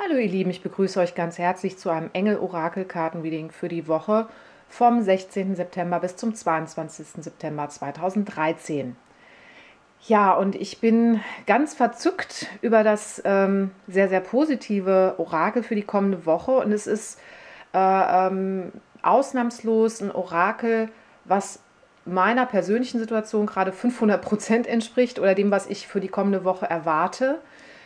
Hallo ihr Lieben, ich begrüße euch ganz herzlich zu einem Engel-Orakel-Karten-Reading für die Woche vom 16. September bis zum 22. September 2013. Ja, und ich bin ganz verzückt über das sehr, sehr positive Orakel für die kommende Woche. Und es ist ausnahmslos ein Orakel, was meiner persönlichen Situation gerade 500% entspricht oder dem, was ich für die kommende Woche erwarte.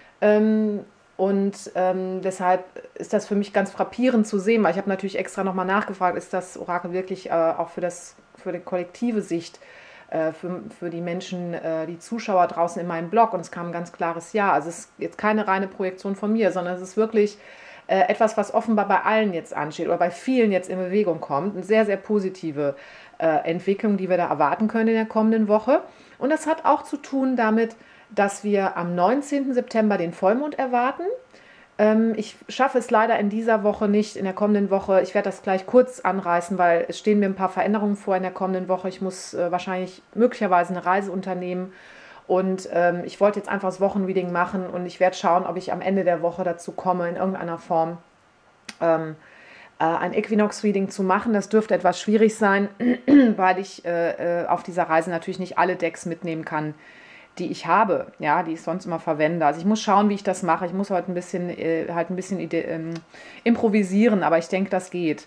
Deshalb ist das für mich ganz frappierend zu sehen, weil ich habe natürlich extra nochmal nachgefragt, ist das Orakel wirklich auch für die kollektive Sicht, für die Menschen, die Zuschauer draußen in meinem Blog, und es kam ein ganz klares Ja. Also es ist jetzt keine reine Projektion von mir, sondern es ist wirklich etwas, was offenbar bei allen jetzt ansteht oder bei vielen jetzt in Bewegung kommt. Eine sehr, sehr positive Entwicklung, die wir da erwarten können in der kommenden Woche. Und das hat auch zu tun damit, dass wir am 19. September den Vollmond erwarten. Ich schaffe es leider in dieser Woche nicht, in der kommenden Woche. Ich werde das gleich kurz anreißen, weil es stehen mir ein paar Veränderungen vor in der kommenden Woche. Ich muss möglicherweise eine Reise unternehmen. Und ich wollte jetzt einfach das Wochenreading machen und ich werde schauen, ob ich am Ende der Woche dazu komme, in irgendeiner Form ein Equinox-Reading zu machen. Das dürfte etwas schwierig sein, weil ich auf dieser Reise natürlich nicht alle Decks mitnehmen kann, die ich habe, ja, die ich sonst immer verwende. Also ich muss schauen, wie ich das mache. Ich muss heute ein bisschen improvisieren, aber ich denke, das geht.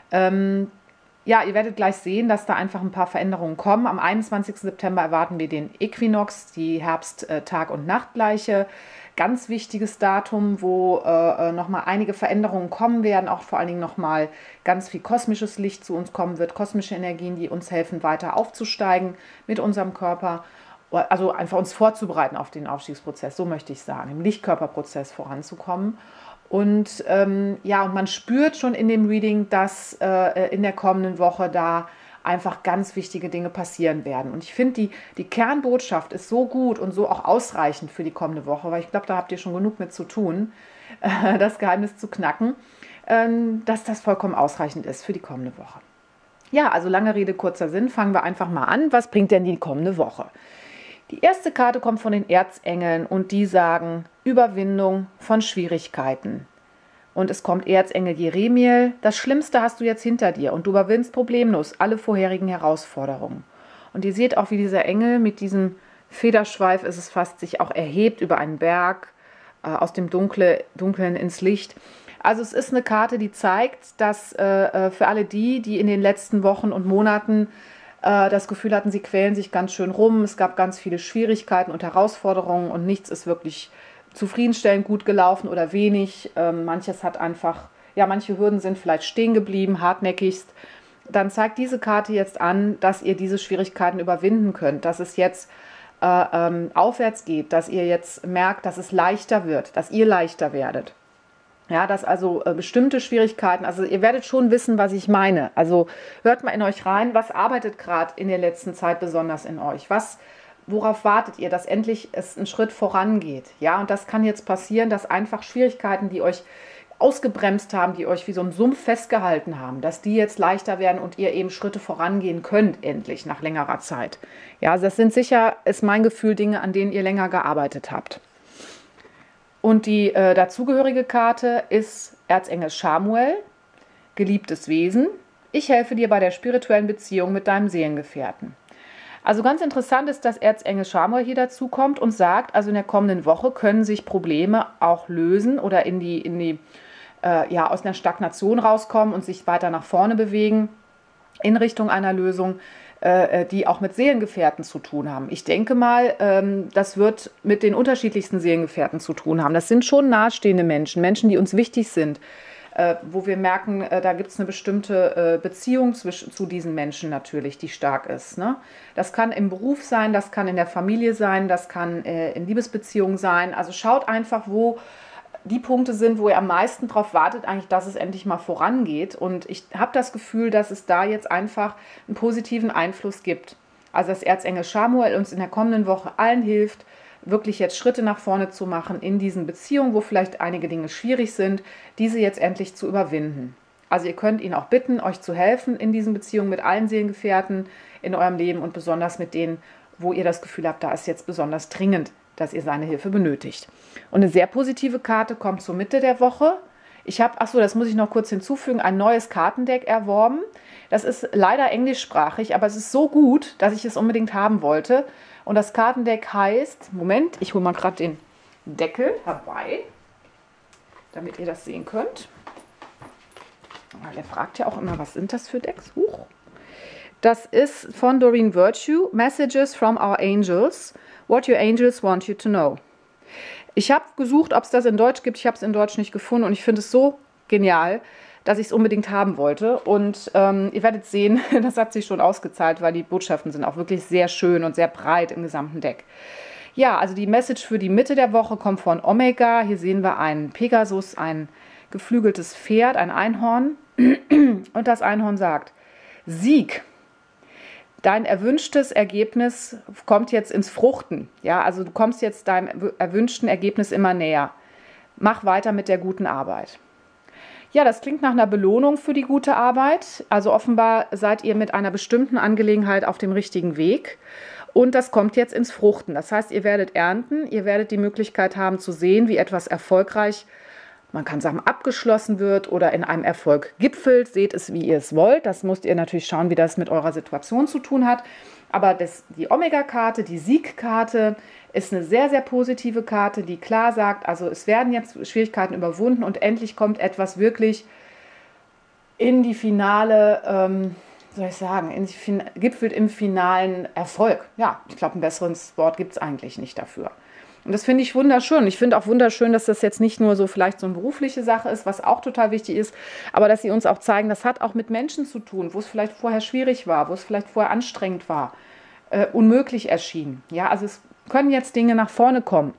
Ja, ihr werdet gleich sehen, dass da einfach ein paar Veränderungen kommen. Am 21. September erwarten wir den Äquinox, die Herbst-Tag- und Nachtgleiche. Ganz wichtiges Datum, wo nochmal einige Veränderungen kommen werden, auch vor allen Dingen nochmal ganz viel kosmisches Licht zu uns kommen wird, kosmische Energien, die uns helfen, weiter aufzusteigen mit unserem Körper. Also einfach uns vorzubereiten auf den Aufstiegsprozess, so möchte ich sagen, im Lichtkörperprozess voranzukommen. Und ja, und man spürt schon in dem Reading, dass in der kommenden Woche da einfach ganz wichtige Dinge passieren werden. Und ich finde, die Kernbotschaft ist so gut und so auch ausreichend für die kommende Woche, weil ich glaube, da habt ihr schon genug mit zu tun, das Geheimnis zu knacken, dass das vollkommen ausreichend ist für die kommende Woche. Ja, also lange Rede, kurzer Sinn, fangen wir einfach mal an. Was bringt denn die kommende Woche? Die erste Karte kommt von den Erzengeln und die sagen Überwindung von Schwierigkeiten. Und es kommt Erzengel Jeremiel, das Schlimmste hast du jetzt hinter dir und du überwindest problemlos alle vorherigen Herausforderungen. Und ihr seht auch, wie dieser Engel mit diesem Federschweif, ist es fast, sich auch erhebt über einen Berg, aus dem Dunklen ins Licht. Also es ist eine Karte, die zeigt, dass für alle die in den letzten Wochen und Monaten das Gefühl hatten, sie quälen sich ganz schön rum. Es gab ganz viele Schwierigkeiten und Herausforderungen und nichts ist wirklich zufriedenstellend gut gelaufen oder wenig. Manches hat einfach, ja, manche Hürden sind vielleicht stehen geblieben, hartnäckigst. Dann zeigt diese Karte jetzt an, dass ihr diese Schwierigkeiten überwinden könnt, dass es jetzt aufwärts geht, dass ihr jetzt merkt, dass es leichter wird, dass ihr leichter werdet. Ja, dass also bestimmte Schwierigkeiten, also ihr werdet schon wissen, was ich meine. Also hört mal in euch rein, was arbeitet gerade in der letzten Zeit besonders in euch? Worauf wartet ihr, dass endlich es einen Schritt vorangeht? Ja, und das kann jetzt passieren, dass einfach Schwierigkeiten, die euch ausgebremst haben, die euch wie so ein Sumpf festgehalten haben, dass die jetzt leichter werden und ihr eben Schritte vorangehen könnt, endlich nach längerer Zeit. Ja, also das sind sicher, ist mein Gefühl, Dinge, an denen ihr länger gearbeitet habt. Und die dazugehörige Karte ist Erzengel Schamuel, geliebtes Wesen. Ich helfe dir bei der spirituellen Beziehung mit deinem Seelengefährten. Also ganz interessant ist, dass Erzengel Schamuel hier dazu kommt und sagt, also in der kommenden Woche können sich Probleme auch lösen oder aus einer Stagnation rauskommen und sich weiter nach vorne bewegen in Richtung einer Lösung, die auch mit Seelengefährten zu tun haben. Ich denke mal, das wird mit den unterschiedlichsten Seelengefährten zu tun haben. Das sind schon nahestehende Menschen, die uns wichtig sind, wo wir merken, da gibt es eine bestimmte Beziehung zu diesen Menschen natürlich, die stark ist. Ne? Das kann im Beruf sein, das kann in der Familie sein, das kann in Liebesbeziehungen sein. Also schaut einfach, wo die Punkte sind, wo ihr am meisten darauf wartet, eigentlich, dass es endlich mal vorangeht. Und ich habe das Gefühl, dass es da jetzt einfach einen positiven Einfluss gibt. Also dass Erzengel Schamuel uns in der kommenden Woche allen hilft, wirklich jetzt Schritte nach vorne zu machen in diesen Beziehungen, wo vielleicht einige Dinge schwierig sind, diese jetzt endlich zu überwinden. Also ihr könnt ihn auch bitten, euch zu helfen in diesen Beziehungen mit allen Seelengefährten in eurem Leben und besonders mit denen, wo ihr das Gefühl habt, da ist jetzt besonders dringend, dass ihr seine Hilfe benötigt. Und eine sehr positive Karte kommt zur Mitte der Woche. Ich habe, achso, das muss ich noch kurz hinzufügen, ein neues Kartendeck erworben. Das ist leider englischsprachig, aber es ist so gut, dass ich es unbedingt haben wollte. Und das Kartendeck heißt, Moment, ich hole mal gerade den Deckel herbei, damit ihr das sehen könnt. Weil er fragt ja auch immer, was sind das für Decks? Huch. Das ist von Doreen Virtue, Messages from Our Angels, What Your Angels Want You to Know. Ich habe gesucht, ob es das in Deutsch gibt. Ich habe es in Deutsch nicht gefunden und ich finde es so genial, dass ich es unbedingt haben wollte. Und ihr werdet sehen, das hat sich schon ausgezahlt, weil die Botschaften sind auch wirklich sehr schön und sehr breit im gesamten Deck. Ja, also die Message für die Mitte der Woche kommt von Omega. Hier sehen wir einen Pegasus, ein geflügeltes Pferd, ein Einhorn. Und das Einhorn sagt, Sieg. Dein erwünschtes Ergebnis kommt jetzt ins Fruchten. Ja, also du kommst jetzt deinem erwünschten Ergebnis immer näher. Mach weiter mit der guten Arbeit. Ja, das klingt nach einer Belohnung für die gute Arbeit. Also offenbar seid ihr mit einer bestimmten Angelegenheit auf dem richtigen Weg. Und das kommt jetzt ins Fruchten. Das heißt, ihr werdet ernten, ihr werdet die Möglichkeit haben zu sehen, wie etwas erfolgreich, man kann sagen, abgeschlossen wird oder in einem Erfolg gipfelt. Seht es, wie ihr es wollt. Das müsst ihr natürlich schauen, wie das mit eurer Situation zu tun hat. Aber die Omega-Karte, die Siegkarte, ist eine sehr, sehr positive Karte, die klar sagt, also es werden jetzt Schwierigkeiten überwunden und endlich kommt etwas wirklich in die finale, soll ich sagen, gipfelt im finalen Erfolg. Ja, ich glaube, ein besseres Wort gibt es eigentlich nicht dafür. Und das finde ich wunderschön. Ich finde auch wunderschön, dass das jetzt nicht nur so vielleicht so eine berufliche Sache ist, was auch total wichtig ist, aber dass sie uns auch zeigen, das hat auch mit Menschen zu tun, wo es vielleicht vorher schwierig war, wo es vielleicht vorher anstrengend war, unmöglich erschien. Ja, also es können jetzt Dinge nach vorne kommen.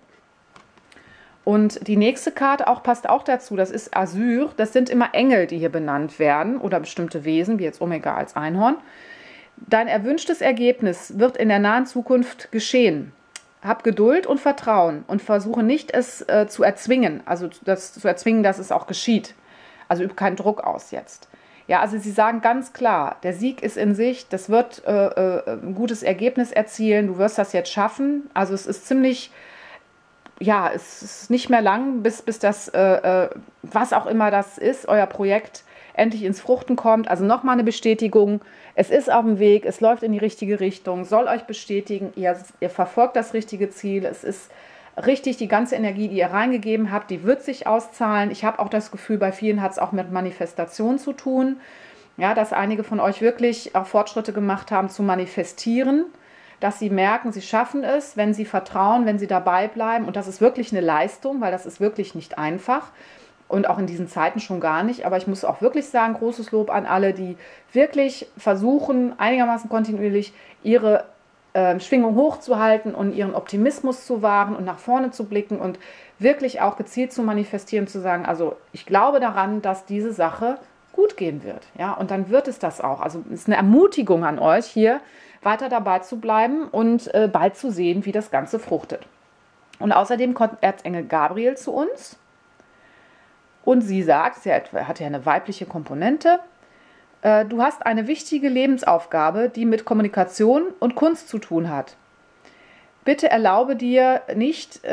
Und die nächste Karte passt auch dazu, das ist Azur. Das sind immer Engel, die hier benannt werden oder bestimmte Wesen, wie jetzt Omega als Einhorn. Dein erwünschtes Ergebnis wird in der nahen Zukunft geschehen. Hab Geduld und Vertrauen und versuche nicht, es zu erzwingen, also das zu erzwingen, dass es auch geschieht. Also übe keinen Druck aus jetzt. Ja, also sie sagen ganz klar, der Sieg ist in Sicht, das wird ein gutes Ergebnis erzielen, du wirst das jetzt schaffen. Also es ist ziemlich, ja, es ist nicht mehr lang, bis das, was auch immer das ist, euer Projekt endlich ins Fruchten kommt. Also nochmal eine Bestätigung, es ist auf dem Weg, es läuft in die richtige Richtung, soll euch bestätigen, ihr verfolgt das richtige Ziel, es ist richtig, die ganze Energie, die ihr reingegeben habt, die wird sich auszahlen. Ich habe auch das Gefühl, bei vielen hat es auch mit Manifestation zu tun, ja, dass einige von euch wirklich auch Fortschritte gemacht haben zu manifestieren, dass sie merken, sie schaffen es, wenn sie vertrauen, wenn sie dabei bleiben. Und das ist wirklich eine Leistung, weil das ist wirklich nicht einfach. Und auch in diesen Zeiten schon gar nicht. Aber ich muss auch wirklich sagen, großes Lob an alle, die wirklich versuchen, einigermaßen kontinuierlich ihre Schwingung hochzuhalten und ihren Optimismus zu wahren und nach vorne zu blicken und wirklich auch gezielt zu manifestieren, zu sagen, also ich glaube daran, dass diese Sache gut gehen wird. Ja? Und dann wird es das auch. Also es ist eine Ermutigung an euch, hier weiter dabei zu bleiben und bald zu sehen, wie das Ganze fruchtet. Und außerdem kommt Erzengel Gabriel zu uns. Und sie sagt, sie hat ja eine weibliche Komponente, du hast eine wichtige Lebensaufgabe, die mit Kommunikation und Kunst zu tun hat. Bitte erlaube dir nicht,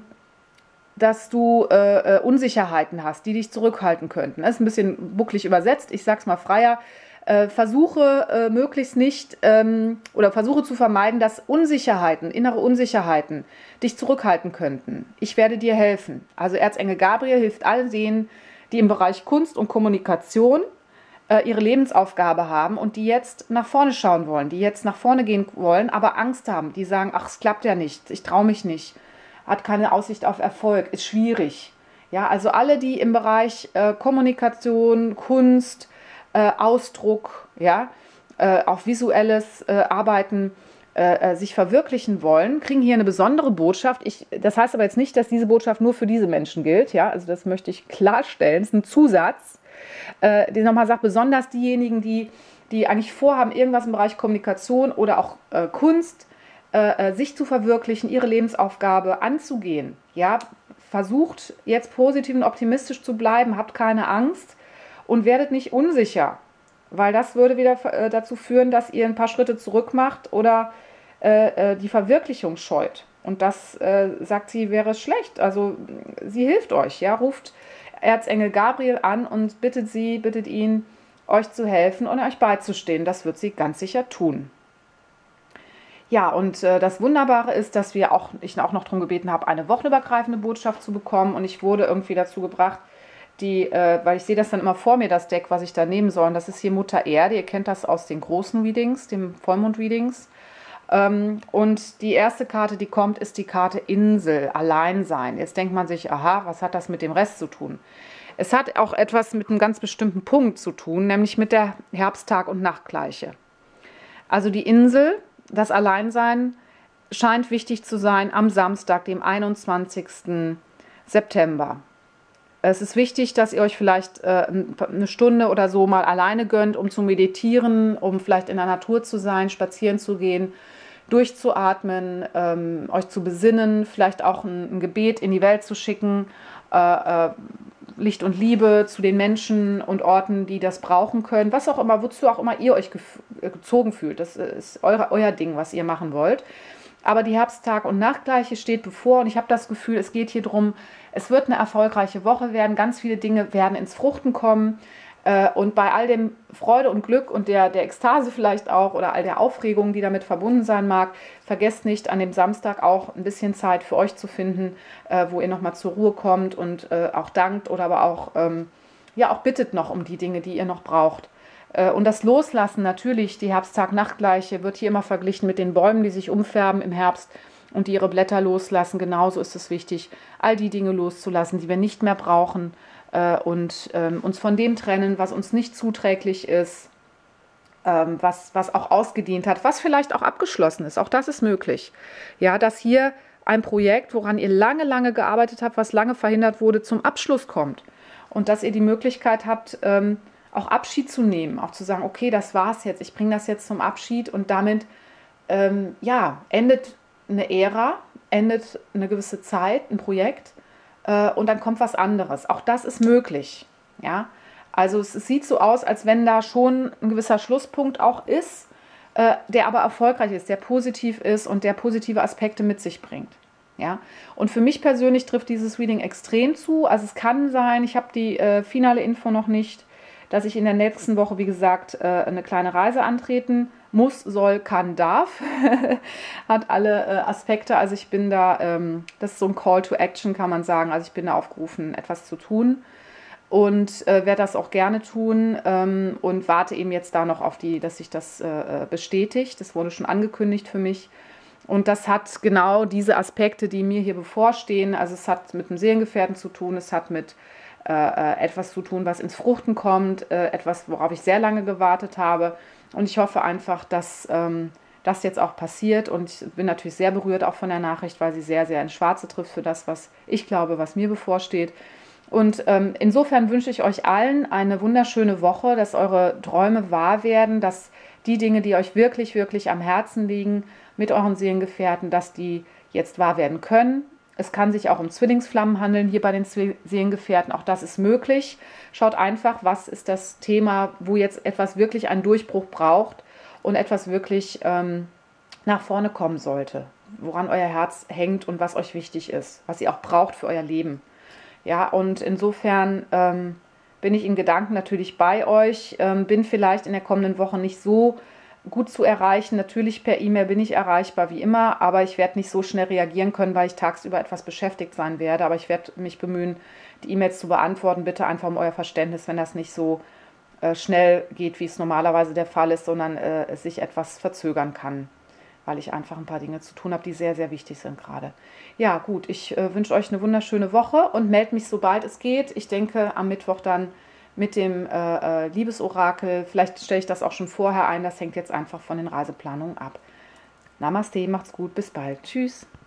dass du Unsicherheiten hast, die dich zurückhalten könnten. Das ist ein bisschen bucklig übersetzt, ich sage es mal freier. Versuche möglichst nicht oder versuche zu vermeiden, dass Unsicherheiten, innere Unsicherheiten dich zurückhalten könnten. Ich werde dir helfen. Also Erzengel Gabriel hilft allen denen, die im Bereich Kunst und Kommunikation ihre Lebensaufgabe haben und die jetzt nach vorne schauen wollen, die jetzt nach vorne gehen wollen, aber Angst haben, die sagen, ach, es klappt ja nicht, ich traue mich nicht, hat keine Aussicht auf Erfolg, ist schwierig. Ja, also alle, die im Bereich Kommunikation, Kunst, Ausdruck, ja, auch visuelles Arbeiten sich verwirklichen wollen, kriegen hier eine besondere Botschaft. Das heißt aber jetzt nicht, dass diese Botschaft nur für diese Menschen gilt, ja, also das möchte ich klarstellen, es ist ein Zusatz, der nochmal sagt, besonders diejenigen, die eigentlich vorhaben, irgendwas im Bereich Kommunikation oder auch Kunst sich zu verwirklichen, ihre Lebensaufgabe anzugehen, ja, versucht jetzt positiv und optimistisch zu bleiben, habt keine Angst und werdet nicht unsicher, weil das würde wieder dazu führen, dass ihr ein paar Schritte zurück macht oder die Verwirklichung scheut. Und das, sagt sie, wäre schlecht. Also sie hilft euch, ja, ruft Erzengel Gabriel an und bittet ihn, euch zu helfen und euch beizustehen. Das wird sie ganz sicher tun. Ja, und das Wunderbare ist, dass ich auch noch darum gebeten habe, eine wochenübergreifende Botschaft zu bekommen. Und ich wurde irgendwie dazu gebracht, weil ich sehe das dann immer vor mir, das Deck, was ich da nehmen soll. Und das ist hier Mutter Erde. Ihr kennt das aus den großen Readings, den Vollmond-Readings. Und die erste Karte, die kommt, ist die Karte Insel, Alleinsein. Jetzt denkt man sich, aha, was hat das mit dem Rest zu tun? Es hat auch etwas mit einem ganz bestimmten Punkt zu tun, nämlich mit der Herbsttag- und Nachtgleiche. Also die Insel, das Alleinsein, scheint wichtig zu sein am Samstag, dem 21. September. Es ist wichtig, dass ihr euch vielleicht eine Stunde oder so mal alleine gönnt, um zu meditieren, um vielleicht in der Natur zu sein, spazieren zu gehen, durchzuatmen, euch zu besinnen, vielleicht auch ein Gebet in die Welt zu schicken, Licht und Liebe zu den Menschen und Orten, die das brauchen können, was auch immer, wozu auch immer ihr euch gezogen fühlt. Das ist euer Ding, was ihr machen wollt. Aber die Herbsttag- und Nachtgleiche steht bevor und ich habe das Gefühl, es geht hier drum, es wird eine erfolgreiche Woche werden, ganz viele Dinge werden ins Fruchten kommen und bei all dem Freude und Glück und der Ekstase vielleicht auch oder all der Aufregung, die damit verbunden sein mag, vergesst nicht, an dem Samstag auch ein bisschen Zeit für euch zu finden, wo ihr nochmal zur Ruhe kommt und auch dankt oder aber auch, auch bittet noch um die Dinge, die ihr noch braucht. Und das Loslassen natürlich, die Herbsttag-Nachtgleiche, wird hier immer verglichen mit den Bäumen, die sich umfärben im Herbst und die ihre Blätter loslassen. Genauso ist es wichtig, all die Dinge loszulassen, die wir nicht mehr brauchen und uns von dem trennen, was uns nicht zuträglich ist, was auch ausgedient hat, was vielleicht auch abgeschlossen ist. Auch das ist möglich. Ja, dass hier ein Projekt, woran ihr lange, lange gearbeitet habt, was lange verhindert wurde, zum Abschluss kommt. Und dass ihr die Möglichkeit habt, auch Abschied zu nehmen, auch zu sagen, okay, das war's jetzt, ich bringe das jetzt zum Abschied und damit endet eine Ära, endet eine gewisse Zeit, ein Projekt und dann kommt was anderes. Auch das ist möglich. Ja? Also es sieht so aus, als wenn da schon ein gewisser Schlusspunkt auch ist, der aber erfolgreich ist, der positiv ist und der positive Aspekte mit sich bringt. Ja? Und für mich persönlich trifft dieses Reading extrem zu. Also es kann sein, ich habe die finale Info noch nicht, dass ich in der nächsten Woche, wie gesagt, eine kleine Reise antreten muss, soll, kann, darf. Hat alle Aspekte. Also ich bin da, das ist so ein Call to Action, kann man sagen. Also ich bin da aufgerufen, etwas zu tun und werde das auch gerne tun und warte eben jetzt da noch auf dass sich das bestätigt. Das wurde schon angekündigt für mich. Und das hat genau diese Aspekte, die mir hier bevorstehen. Also es hat mit einem Seelengefährten zu tun, es hat mit etwas zu tun, was ins Fruchten kommt, etwas, worauf ich sehr lange gewartet habe. Und ich hoffe einfach, dass das jetzt auch passiert. Und ich bin natürlich sehr berührt auch von der Nachricht, weil sie sehr, sehr ins Schwarze trifft für das, was ich glaube, was mir bevorsteht. Und insofern wünsche ich euch allen eine wunderschöne Woche, dass eure Träume wahr werden, dass die Dinge, die euch wirklich, wirklich am Herzen liegen, mit euren Seelengefährten, dass die jetzt wahr werden können. Es kann sich auch um Zwillingsflammen handeln, hier bei den Seelengefährten. Auch das ist möglich. Schaut einfach, was ist das Thema, wo jetzt etwas wirklich einen Durchbruch braucht und etwas wirklich nach vorne kommen sollte. Woran euer Herz hängt und was euch wichtig ist, was ihr auch braucht für euer Leben. Ja, und insofern bin ich in Gedanken natürlich bei euch, bin vielleicht in der kommenden Woche nicht so gut zu erreichen. Natürlich per E-Mail bin ich erreichbar wie immer, aber ich werde nicht so schnell reagieren können, weil ich tagsüber etwas beschäftigt sein werde. Aber ich werde mich bemühen, die E-Mails zu beantworten. Bitte einfach um euer Verständnis, wenn das nicht so schnell geht, wie es normalerweise der Fall ist, sondern es sich etwas verzögern kann, weil ich einfach ein paar Dinge zu tun habe, die sehr, sehr wichtig sind gerade. Ja, gut, ich wünsche euch eine wunderschöne Woche und melde mich, sobald es geht. Ich denke, am Mittwoch dann mit dem Liebesorakel. Vielleicht stelle ich das auch schon vorher ein. Das hängt jetzt einfach von den Reiseplanungen ab. Namaste, macht's gut, bis bald. Tschüss.